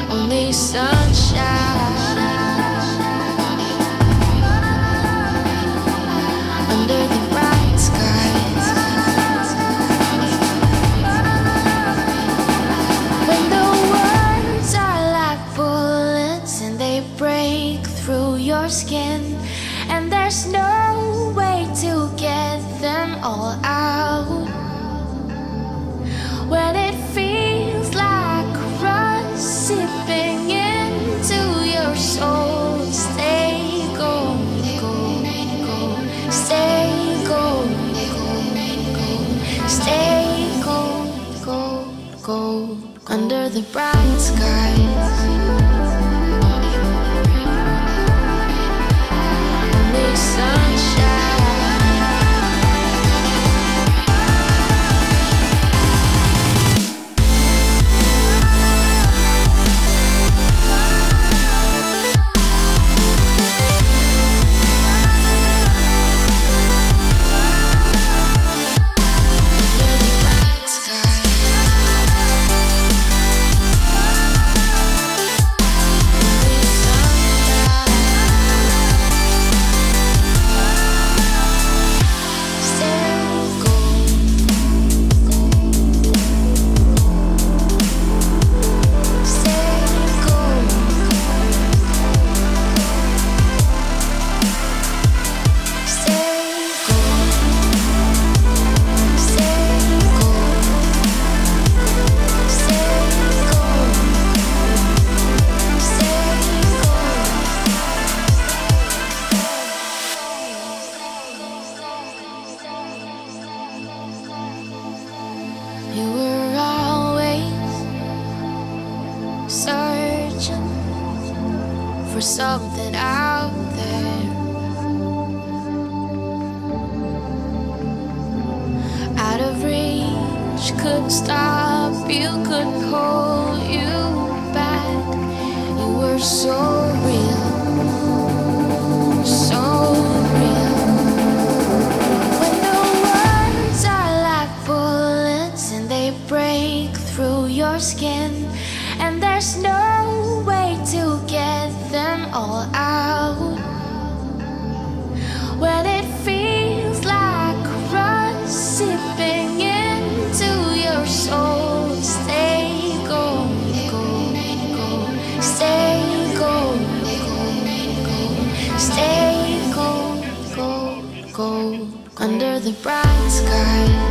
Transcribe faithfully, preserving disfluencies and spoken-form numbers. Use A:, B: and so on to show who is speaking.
A: only sunshine under the bright skies. When the words are like bullets and they break through your skin, and there's no way to get them all out. When it feels like rust sipping into your soul, stay gold, gold, gold, stay gold, gold, gold, stay gold, gold, gold, under the bright skies. Only sunshine. You were always searching for something out there, out of reach, couldn't stop you, couldn't hold you back. You were so real, so real. When the words are like bullets and they break through your skin, and there's no way to get them all out. When it feels like rust sipping into your soul, stay gold, gold, gold, stay gold, gold, gold, stay gold, gold, gold, under the bright skies.